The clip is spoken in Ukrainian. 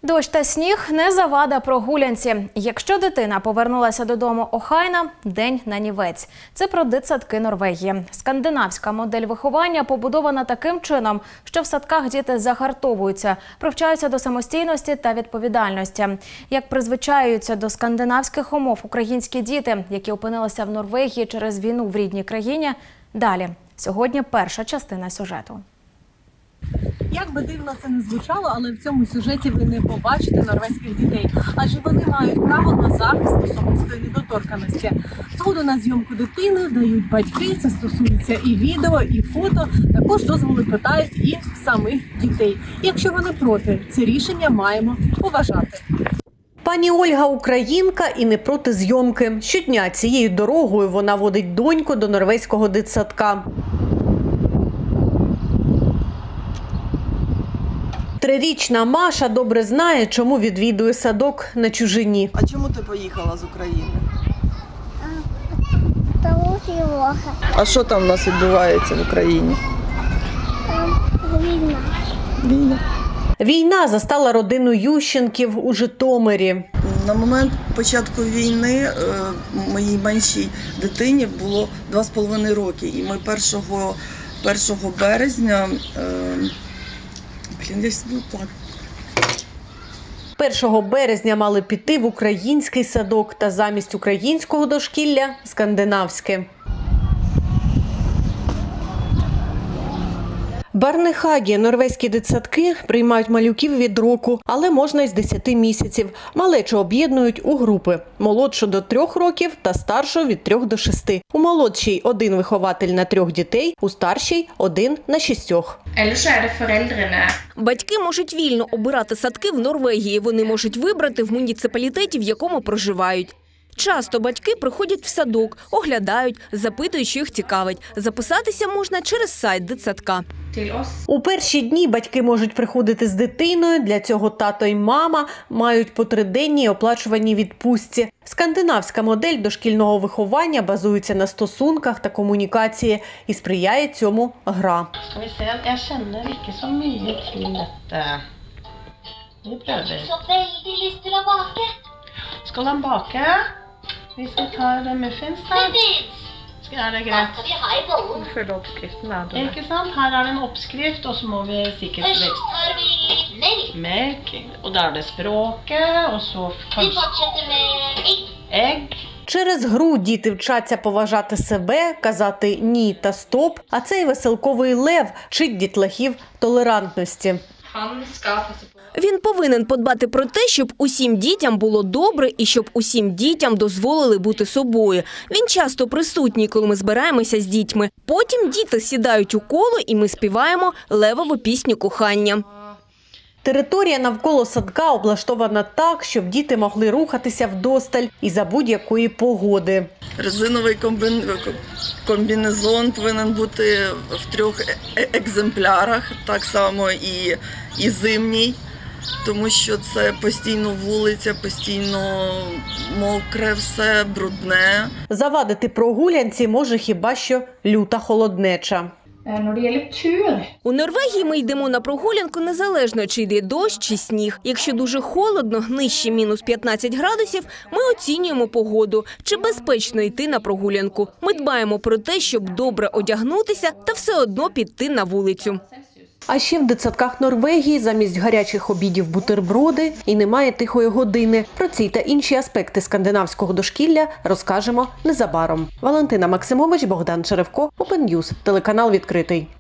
Дощ та сніг – не завада прогулянці. Якщо дитина повернулася додому охайна – день нанівець. Це про дитсадки Норвегії. Скандинавська модель виховання побудована таким чином, що в садках діти загартовуються, привчаються до самостійності та відповідальності. Як призвичаються до скандинавських умов українські діти, які опинилися в Норвегії через війну в рідній країні – далі. Сьогодні перша частина сюжету. Як би дивно це не звучало, але в цьому сюжеті ви не побачите норвезьких дітей, адже вони мають право на захист особистої недоторканості. Згоду на зйомку дитини дають батьки, це стосується і відео, і фото. Також дозволи питають і самих дітей. Якщо вони проти, це рішення маємо поважати. Пані Ольга – українка і не проти зйомки. Щодня цією дорогою вона водить доньку до норвезького дитсадка. Трирічна Маша добре знає, чому відвідує садок на чужині. А чому ти поїхала з України? А що там у нас відбувається в Україні? Війна. Війна застала родину Ющенків у Житомирі. На момент початку війни моїй меншій дитині було 2,5 роки. І ми 1 березня... 1 березня мали піти в український садок та замість українського дошкілля – скандинавське. Барнехагі – норвезькі дитсадки приймають малюків від року, але можна й з 10 місяців. Малечу об'єднують у групи – молодшу до 3 років та старшу від 3 до 6. У молодшій – 1 вихователь на 3 дітей, у старшій – 1 на 6. Батьки можуть вільно обирати садки в Норвегії. Вони можуть вибрати в муніципалітеті, в якому проживають. Часто батьки приходять в садок, оглядають, запитують, що їх цікавить. Записатися можна через сайт дитсадка. У перші дні батьки можуть приходити з дитиною, для цього тато і мама мають по 3-денній оплачуваній відпустці. Скандинавська модель дошкільного виховання базується на стосунках та комунікації і сприяє цьому гра. Skal han bake? Hvis vi tar muffins da. Er det greit? Følge oppskriften da. Ikke sant? Her er det en oppskrift, og så må vi sikkert Først tar vi melk. Og da er det språket, og så Vi kanskje fortsetter med egg. egg. Через гру діти вчаться поважати себе, казати «ні» та «стоп», а цей веселковий лев вчить дітлахів толерантності. Він повинен подбати про те, щоб усім дітям було добре і щоб усім дітям дозволили бути собою. Він часто присутній, коли ми збираємося з дітьми. Потім діти сідають у коло і ми співаємо левову пісню кохання. Територія навколо садка облаштована так, щоб діти могли рухатися вдосталь і за будь-якої погоди. Резиновий комбінезон повинен бути в 3 екземплярах, так само і зимній, тому що це постійно вулиця, постійно мокре все, брудне. Завадити прогулянці може хіба що люта холоднеча. У Норвегії ми йдемо на прогулянку незалежно, чи йде дощ, чи сніг. Якщо дуже холодно, нижче мінус 15 градусів, ми оцінюємо погоду, чи безпечно йти на прогулянку. Ми дбаємо про те, щоб добре одягнутися та все одно піти на вулицю. А ще в дитсадках Норвегії замість гарячих обідів бутерброди і немає тихої години. Про ці та інші аспекти скандинавського дошкілля розкажемо незабаром. Валентина Максимович, Богдан Черевко, Open News, телеканал відкритий.